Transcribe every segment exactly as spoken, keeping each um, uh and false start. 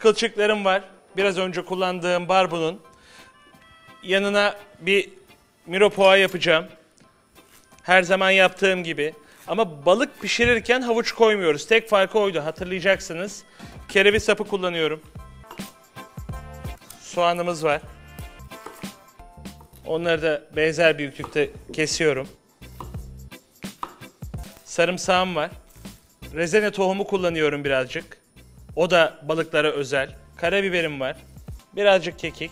kılçıklarım var. Biraz önce kullandığım barbunun. Yanına bir mirepoix yapacağım. Her zaman yaptığım gibi. Ama balık pişirirken havuç koymuyoruz. Tek farkı oydu, hatırlayacaksınız. Kereviz sapı kullanıyorum. Soğanımız var. Onları da benzer büyüklükte kesiyorum. Sarımsağım var. Rezene tohumu kullanıyorum birazcık. O da balıklara özel. Karabiberim var. Birazcık kekik.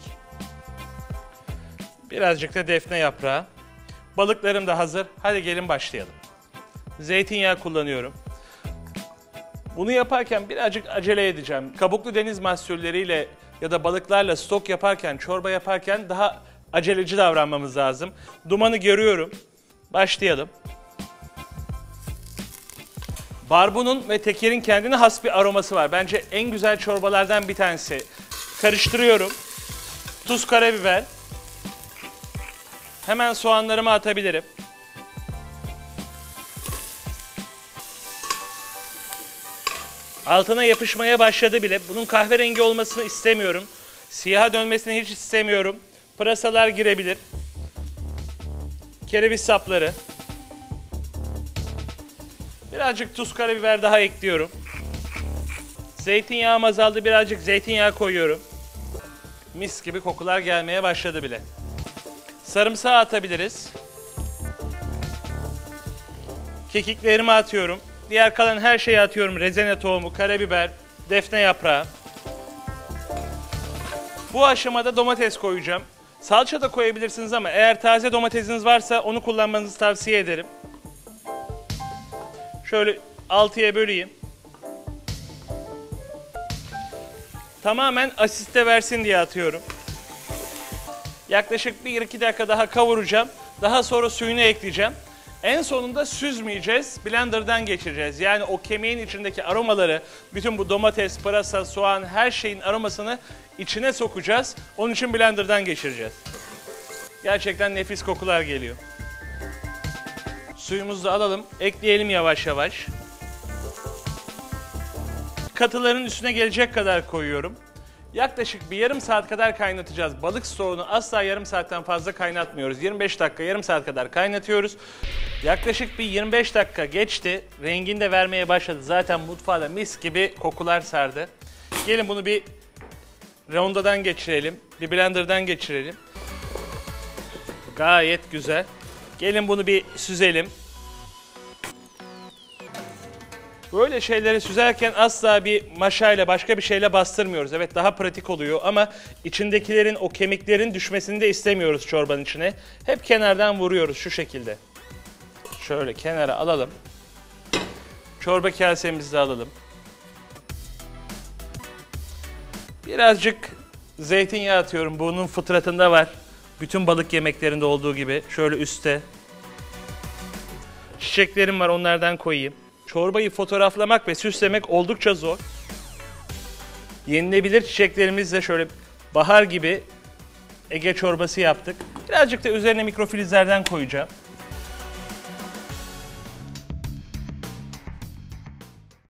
Birazcık da defne yaprağı. Balıklarım da hazır. Hadi gelin başlayalım. Zeytinyağı kullanıyorum. Bunu yaparken birazcık acele edeceğim. Kabuklu deniz mahsulleriyle ya da balıklarla stok yaparken, çorba yaparken daha aceleci davranmamız lazım. Dumanı görüyorum. Başlayalım. Barbunun ve tekerin kendine has bir aroması var. Bence en güzel çorbalardan bir tanesi. Karıştırıyorum. Tuz, karabiber. Hemen soğanlarımı atabilirim. Altına yapışmaya başladı bile. Bunun kahverengi olmasını istemiyorum. Siyaha dönmesini hiç istemiyorum. Pırasalar girebilir. Kereviz sapları. Birazcık tuz, karabiber daha ekliyorum. Zeytinyağım azaldı. Birazcık zeytinyağı koyuyorum. Mis gibi kokular gelmeye başladı bile. Sarımsağı atabiliriz. Kekiklerimi atıyorum. Diğer kalan her şeyi atıyorum. Rezene tohumu, karabiber, defne yaprağı. Bu aşamada domates koyacağım. Salça da koyabilirsiniz ama eğer taze domatesiniz varsa onu kullanmanızı tavsiye ederim. Şöyle altıya böleyim. Tamamen asiste versin diye atıyorum. Yaklaşık bir iki dakika daha kavuracağım. Daha sonra suyunu ekleyeceğim. En sonunda süzmeyeceğiz, blenderdan geçireceğiz. Yani o kemiğin içindeki aromaları, bütün bu domates, pırasa, soğan, her şeyin aromasını içine sokacağız. Onun için blenderdan geçireceğiz. Gerçekten nefis kokular geliyor. Suyumuzu da alalım, ekleyelim yavaş yavaş. Katıların üstüne gelecek kadar koyuyorum. Yaklaşık bir yarım saat kadar kaynatacağız. Balık stoğunu asla yarım saatten fazla kaynatmıyoruz. yirmi beş dakika, yarım saat kadar kaynatıyoruz. Yaklaşık bir yirmi beş dakika geçti. Rengini de vermeye başladı. Zaten mutfağda mis gibi kokular sardı. Gelin bunu bir rondodan geçirelim. Bir blenderdan geçirelim. Gayet güzel. Gelin bunu bir süzelim. Böyle şeyleri süzerken asla bir maşayla, başka bir şeyle bastırmıyoruz. Evet, daha pratik oluyor ama içindekilerin, o kemiklerin düşmesini de istemiyoruz çorbanın içine. Hep kenardan vuruyoruz şu şekilde. Şöyle kenara alalım. Çorba kasemizi de alalım. Birazcık zeytinyağı atıyorum. Bunun fıtratında var. Bütün balık yemeklerinde olduğu gibi. Şöyle üste. Çiçeklerim var, onlardan koyayım. Çorbayı fotoğraflamak ve süslemek oldukça zor. Yenilebilir çiçeklerimizle şöyle bahar gibi Ege çorbası yaptık. Birazcık da üzerine mikrofilizlerden koyacağım.